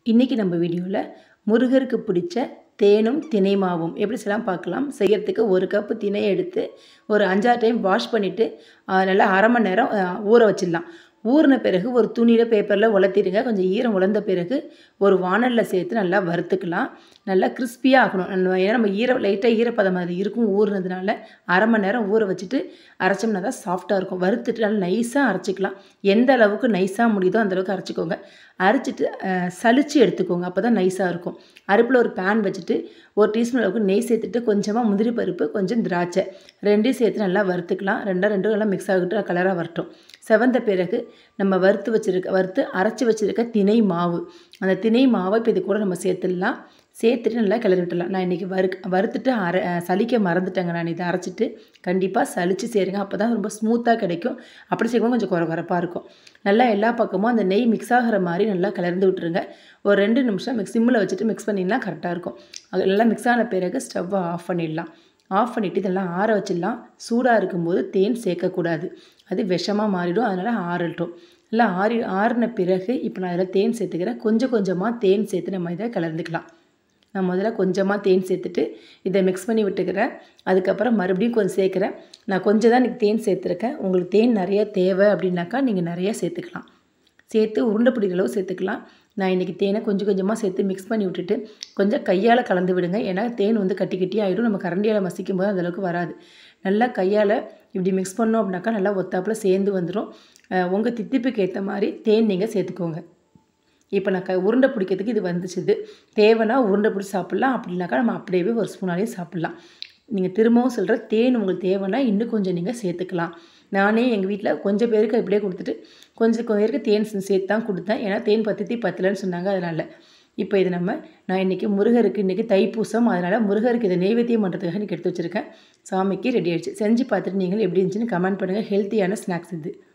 இன்றைக்கி நம்ம வீடியோவில் முருகருக்கு பிடிச்ச தேனும் தினை மாவும் எப்படி செய்யலாம் பார்க்கலாம். செய்யறதுக்கு 1 கப்பு திணையை எடுத்து ஒரு 5-6 டைம் வாஷ் பண்ணிவிட்டு நல்லா அரை மணி நேரம் ஊற வச்சிடலாம். ஊறின பிறகு ஒரு துணியில் பேப்பரில் உலர்த்திடுங்க. கொஞ்சம் ஈரம் உலர்ந்த பிறகு ஒரு வானலில் சேர்த்து நல்லா வறுத்துக்கலாம். நல்லா கிறிஸ்பியாக ஆகணும். ஏன்னா நம்ம லைட்டாக ஈரப்பதம் மாதிரி இருக்கும். ஊறினதுனால அரை மணி நேரம் ஊற வச்சுட்டு அரைச்சோம்னா தான் சாஃப்டாக இருக்கும். வறுத்துட்டு நல்லா நைஸாக அரைச்சிக்கலாம். எந்த அளவுக்கு நைஸாக முடியுதோ அந்தளவுக்கு அரைச்சிக்கோங்க. அரைச்சிட்டு சலிச்சு எடுத்துக்கோங்க. அப்போ தான் நைஸாக இருக்கும். அடுப்பில் ஒரு பேன் வச்சுட்டு 1 டீஸ்பூன் அளவுக்கு நெய் சேர்த்துட்டு கொஞ்சமாக முந்திரி பருப்பு, கொஞ்சம் திராட்சை 2யும் சேர்த்து நல்லா வறுத்துக்கலாம். ரெண்டும் நல்லா மிக்ஸ் ஆகிட்டு கலராக வரட்டும். செவந்த பிறகு நம்ம வறுத்து அரைச்சி வச்சுருக்க தினை மாவு, அந்த தினை மாவை இப்போ இது கூட நம்ம சேர்த்துடலாம். சேர்த்துட்டு நல்லா கிளறி விட்டுடலாம். நான் இன்றைக்கி வறுத்துட்டு சலிக்க மறந்துட்டேங்க. நான் இதை அரைச்சிட்டு கண்டிப்பாக சலித்து சேருங்க. அப்போ தான் ரொம்ப ஸ்மூத்தாக கிடைக்கும். அப்படி செய்யும்போது கொஞ்சம் குறப்பாக இருக்கும். நல்லா எல்லா பக்கமும் அந்த நெய் மிக்ஸ் ஆகிற மாதிரி நல்லா கலந்து விட்டுருங்க. ஒரு 2 நிமிஷம் சிம்மில் வச்சுட்டு மிக்ஸ் பண்ணிடலாம். கரெக்டாக இருக்கும். அது நல்லா மிக்ஸ் ஆன பிறகு ஸ்டவ்வை ஆஃப் பண்ணிடலாம். ஆஃப் பண்ணிவிட்டு இதெல்லாம் ஆற வச்சிடலாம். சூடாக இருக்கும்போது தேன் சேர்க்கக்கூடாது, அது விஷமாக மாறிடும். அதனால் ஆறட்டும். நல்லா ஆறின பிறகு இப்போ நான் அதில் தேன் சேர்த்துக்கிறேன். கொஞ்சம் கொஞ்சமாக தேன் சேர்த்து நம்ம இதை கலந்துக்கலாம். நான் முதல்ல கொஞ்சமாக தேன் சேர்த்துட்டு இதை மிக்ஸ் பண்ணி விட்டுக்கிறேன். அதுக்கப்புறம் மறுபடியும் கொஞ்சம் சேர்க்குறேன். நான் கொஞ்சம் தான் இன்றைக்கி தேன் சேர்த்துருக்கேன். உங்களுக்கு தேன் நிறைய தேவை அப்படின்னாக்கா நீங்கள் நிறையா சேர்த்துக்கலாம். சேர்த்து உருண்டை பிடிக்கிற அளவு சேர்த்துக்கலாம். நான் இன்றைக்கி தேனை கொஞ்சம் கொஞ்சமாக சேர்த்து மிக்ஸ் பண்ணி விட்டுட்டு கொஞ்சம் கையால் கலந்து விடுங்க. ஏன்னா தேன் கட்டி கட்டி ஆகிடும். நம்ம கரண்டியால் மசிக்கும் போது அந்தளவுக்கு வராது. நல்லா கையால் இப்படி மிக்ஸ் பண்ணோம் அப்படின்னாக்கா நல்லா ஒத்தாப்பில் சேர்ந்து வந்துடும். உங்கள் தித்திப்புக்கு ஏற்ற மாதிரி தேன் நீங்கள் சேர்த்துக்கோங்க. இப்போ நான் உருண்டை பிடிக்கிறதுக்கு இது வந்துச்சுது. தேவைன்னா உருண்டை பிடிச்சி சாப்பிட்லாம். அப்படின்னாக்கா நம்ம அப்படியே ஒரு ஸ்பூனாலேயும் சாப்பிட்லாம். நீங்கள் திரும்பவும் சொல்கிற தேன் உங்களுக்கு தேவைன்னா இன்னும் கொஞ்சம் நீங்கள் சேர்த்துக்கலாம். நானே எங்கள் வீட்டில் கொஞ்சம் பேருக்கு அப்படியே கொடுத்துட்டு கொஞ்சம் பேருக்கு தேன் சேர்த்து தான் கொடுத்தேன். ஏன்னா தேன் பத்தலைன்னு சொன்னாங்க. அதனால் இப்போ இது நான் இன்றைக்கி முருகருக்கு இன்றைக்கி தைப்பூசம், அதனால் முருகருக்கு இதை நெய்வேத்தியம் பண்ணுறதுக்காக இன்றைக்கி எடுத்து வச்சுருக்கேன். சாமிக்கு ரெடி ஆகிடுச்சு. செஞ்சு பார்த்துட்டு நீங்கள் எப்படி இருந்துச்சுன்னு கமெண்ட் பண்ணுங்கள். ஹெல்த்தியான ஸ்நாக்ஸ் இது.